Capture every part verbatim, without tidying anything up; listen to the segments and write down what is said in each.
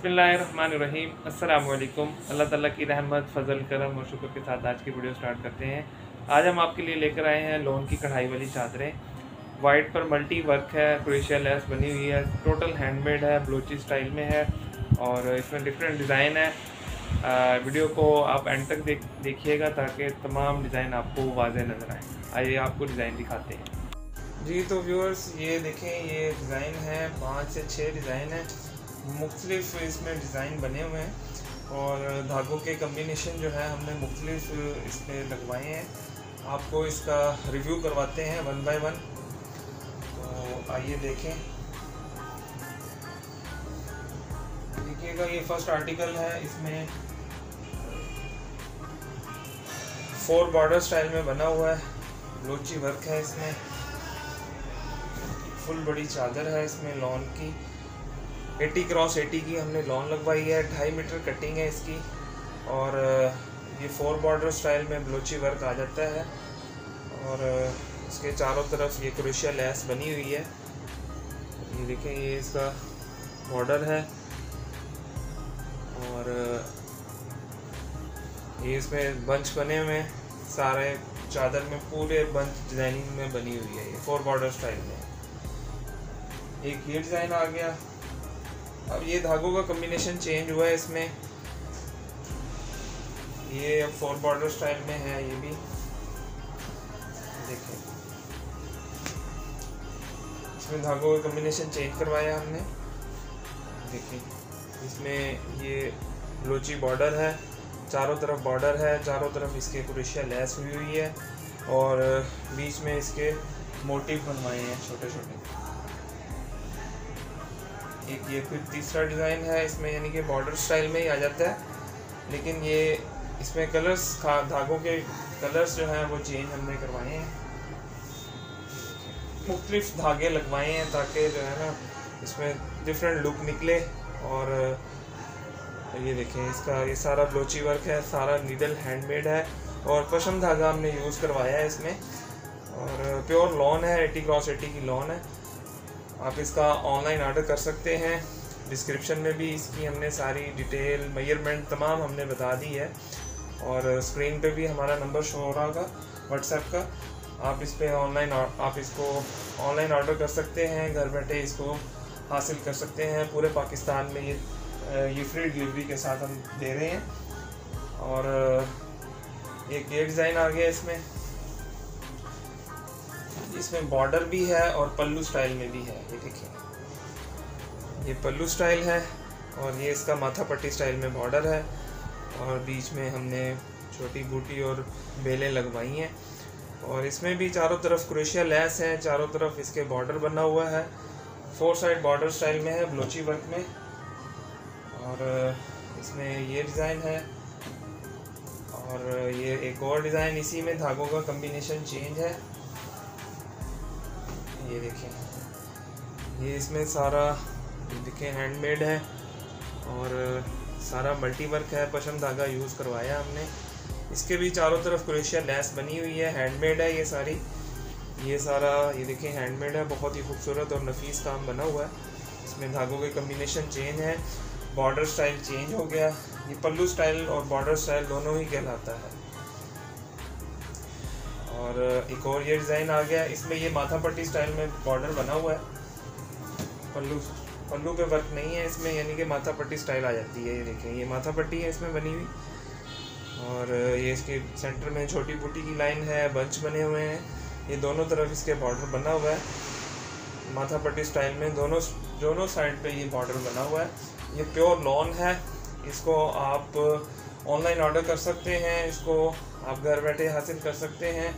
बिस्मिल्लाहिर्रहमानिर्रहीम अस्सलाम वालेकुम। अल्लाह ताला की रहमत फ़ज़ल करम और शुक्र के साथ आज की वीडियो स्टार्ट करते हैं। आज हम आपके लिए लेकर आए हैं लोन की कढ़ाई वाली चादरें। वाइट पर मल्टी वर्क है, क्रोशिया लेस बनी हुई है, टोटल हैंडमेड है, ब्लोची स्टाइल में है और इसमें डिफरेंट डिज़ाइन है। आ, वीडियो को आप एंड तक देख देखिएगा ताकि तमाम डिज़ाइन आपको वाज़ेह नज़र आए। आइए आपको डिज़ाइन दिखाते हैं। जी तो व्यूअर्स ये देखें, ये डिज़ाइन है, पाँच से छः डिज़ाइन है, मुख्तलिफ इसमें डिज़ाइन बने हुए हैं और धागों के कम्बिनेशन जो है हमने मुख्तलिफ इसमें लगवाए हैं। आपको इसका रिव्यू करवाते हैं वन बाय वन, तो आइए देखें। देखिएगा ये फर्स्ट आर्टिकल है, इसमें फोर बॉर्डर स्टाइल में बना हुआ है, ब्लोची वर्क है, इसमें फुल बड़ी चादर है, इसमें लॉन की अस्सी क्रॉस अस्सी की हमने लॉन लगवाई है, ढाई मीटर कटिंग है इसकी और ये फोर बॉर्डर स्टाइल में ब्लोची वर्क आ जाता है और इसके चारों तरफ ये क्रोशिया लेस बनी हुई है। ये देखें, ये इसका बॉर्डर है और ये इसमें बंच बने हुए हैं, सारे चादर में पूरे बंच डिजाइनिंग में बनी हुई है, ये फोर बॉर्डर स्टाइल में। एक ये डिज़ाइन आ गया। अब ये धागों का कम्बिनेशन चेंज हुआ है इसमें, ये अब फोर बॉर्डर स्टाइल में है, ये भी देखिए इसमें धागों का कम्बिनेशन चेंज करवाया हमने। देखिए इसमें ये ब्लोची बॉर्डर है, चारों तरफ बॉर्डर है, चारों तरफ इसके क्रोशिया लेस हुई हुई है और बीच में इसके मोटिव बनवाए हैं छोटे छोटे। एक ये फिर तीसरा डिज़ाइन है, इसमें यानी कि बॉर्डर स्टाइल में ही आ जाता है, लेकिन ये इसमें कलर्स धागों के कलर्स जो हैं वो चेंज हमने करवाए हैं, मुख्तलिफ धागे लगवाए हैं ताकि जो है ना इसमें डिफरेंट लुक निकले। और ये देखें, इसका ये सारा ब्लोची वर्क है, सारा नीडल हैंडमेड है और पशम धागा हमने यूज़ करवाया है इसमें और प्योर लॉन है, अस्सी क्रॉस अस्सी की लॉन है। आप इसका ऑनलाइन ऑर्डर कर सकते हैं, डिस्क्रिप्शन में भी इसकी हमने सारी डिटेल मेजरमेंट तमाम हमने बता दी है और स्क्रीन पे भी हमारा नंबर शो हो रहा होगा व्हाट्सएप का। आप इस पे ऑनलाइन आप इसको ऑनलाइन ऑर्डर कर सकते हैं, घर बैठे इसको हासिल कर सकते हैं। पूरे पाकिस्तान में ये ये फ्री डिलीवरी के साथ हम दे रहे हैं। और एक ये डिज़ाइन आ गया इसमें, इसमें बॉर्डर भी है और पल्लू स्टाइल में भी है। ये देखिए, ये पल्लू स्टाइल है और ये इसका माथा पट्टी स्टाइल में बॉर्डर है और बीच में हमने छोटी बूटी और बेलें लगवाई हैं और इसमें भी चारों तरफ क्रोशिया लेस है, चारों तरफ इसके बॉर्डर बना हुआ है, फोर साइड बॉर्डर स्टाइल में है, ब्लोची वर्क में। और इसमें ये डिज़ाइन है और ये एक और डिज़ाइन, इसी में धागों का कम्बिनेशन चेंज है। ये देखें, ये इसमें सारा देखें हैंडमेड है और सारा मल्टी वर्क है, पशम धागा यूज़ करवाया हमने। इसके भी चारों तरफ क्रोशिया लेस बनी हुई है, हैंडमेड है ये सारी, ये सारा ये देखें हैंडमेड है, बहुत ही खूबसूरत और नफीस काम बना हुआ है। इसमें धागों के कम्बिनेशन चेंज है, बॉर्डर स्टाइल चेंज हो गया, ये पल्लू स्टाइल और बॉर्डर स्टाइल दोनों ही कहलाता है। और एक और ये डिज़ाइन आ गया, इसमें ये माथा पट्टी स्टाइल में बॉर्डर बना हुआ है, पल्लू पल्लू पे वर्क नहीं है इसमें, यानी कि माथा पट्टी स्टाइल आ जाती है। ये देखें, ये माथा पट्टी है इसमें बनी हुई और ये इसके सेंटर में छोटी बूटी की लाइन है, बंच बने हुए हैं, ये दोनों तरफ इसके बॉर्डर बना हुआ है माथा पट्टी स्टाइल में, दोनों दोनों साइड पे ये बॉर्डर बना हुआ है। ये प्योर लॉन है, इसको आप ऑनलाइन ऑर्डर कर सकते हैं, इसको आप घर बैठे हासिल कर सकते हैं।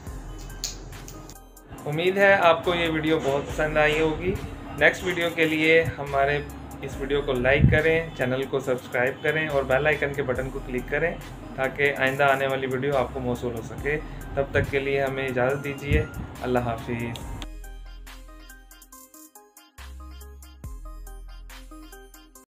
उम्मीद है आपको ये वीडियो बहुत पसंद आई होगी। नेक्स्ट वीडियो के लिए हमारे इस वीडियो को लाइक करें, चैनल को सब्सक्राइब करें और बेल आइकन के बटन को क्लिक करें ताकि आइंदा आने वाली वीडियो आपको मौसूल हो सके। तब तक के लिए हमें इजाज़त दीजिए। अल्लाह हाफिज़।